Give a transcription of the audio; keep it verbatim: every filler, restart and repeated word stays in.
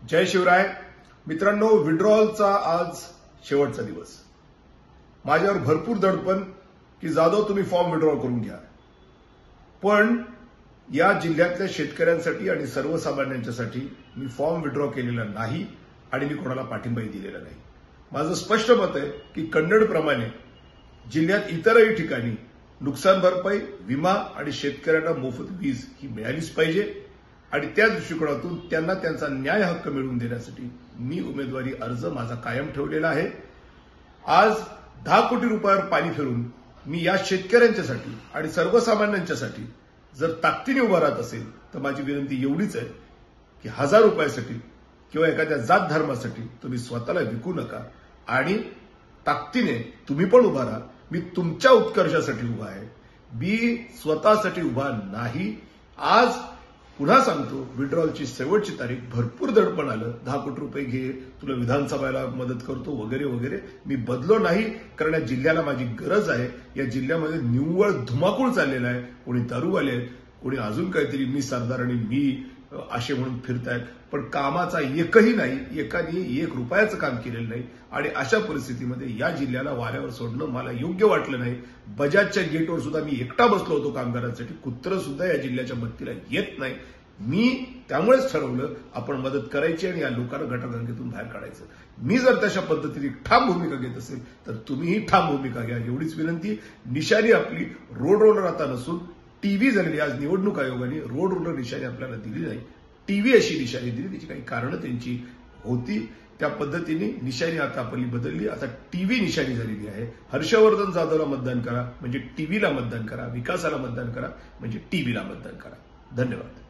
जय शिवराय. मित्रांनो, विड्रॉलचा आज शेवटचा दिवस. माझ्यावर भरपूर दडपण की जाधव तुम्ही फॉर्म विड्रॉ करून घ्या, पण या जिल्ह्यातल्या शेतकऱ्यांसाठी आणि सर्वसामान्यांच्यासाठी मी फॉर्म विड्रॉ केलेला नाही आणि मी कोणाला पाठिंबाही दिलेला नाही. माझं स्पष्ट मत आहे की कन्नडप्रमाणे जिल्ह्यात इतरही ठिकाणी नुकसान भरपाई, विमा आणि शेतकऱ्यांना मोफत वीज ही मिळालीच पाहिजे आणि त्या दृष्टिकोनातून त्यांना त्यांचा न्याय हक्क मिळवून देण्यासाठी मी उमेदवारी अर्ज माझा कायम ठेवलेला आहे. आज दहा कोटी रुपयावर पाणी फिरून मी या शेतकऱ्यांच्यासाठी आणि सर्वसामान्यांच्यासाठी जर ताकदीने उभा राहत असेल तर माझी विनंती एवढीच आहे की हजार रुपयासाठी किंवा एखाद्या जात धर्मासाठी तुम्ही स्वतःला विकू नका आणि ताकदीने तुम्ही पण उभा राहा. मी तुमच्या उत्कर्षासाठी उभा आहे, मी स्वतःसाठी उभा नाही. आज पुन्हा सांगतो, विड्रॉलची शेवटची तारीख. भरपूर दडपण आलं, दहा कोटी रुपये घे, तुला विधानसभेला मदत करतो वगैरे वगैरे. मी बदलो नाही, कारण या जिल्ह्याला माझी गरज आहे. या जिल्ह्यामध्ये निव्वळ धुमाकूळ चाललेला आहे. कोणी दारूवाले आहेत, कोणी अजून काहीतरी मी सरदार आणि मी असे म्हणून फिरतायत, पण कामाचा एकही नाही, एकाने एक रुपयाचं काम केलेलं नाही. आणि अशा परिस्थितीमध्ये या जिल्ह्याला वाऱ्यावर सोडणं मला योग्य वाटलं नाही. बजाजच्या गेटवर सुद्धा मी एकटा बसलो होतो कामगारांसाठी. कुत्र सुद्धा या जिल्ह्याच्या मदतीला येत नाही. मी त्यामुळेच ठरवलं आपण मदत करायची आणि या लोकांना गटारगंगेतून बाहेर काढायचं. मी जर तशा पद्धतीने ठाम भूमिका घेत असेल तर तुम्हीही ठाम भूमिका घ्या, एवढीच विनंती. निशाणी आपली रोड रोलर आता नसून टीव्ही झालेली. आज निवडणूक आयोगाने रोड रोलर निशाणी आपल्याला दिली नाही, टीव्ही अशी निशाणी दिली. त्याची काही कारणं त्यांची होती, त्या पद्धतीने निशाणी आता आपली बदलली. आता टीव्ही निशाणी झालेली आहे. हर्षवर्धन जाधवला मतदान करा म्हणजे टीव्हीला मतदान करा, विकासाला मतदान करा म्हणजे टीव्हीला मतदान करा. धन्यवाद.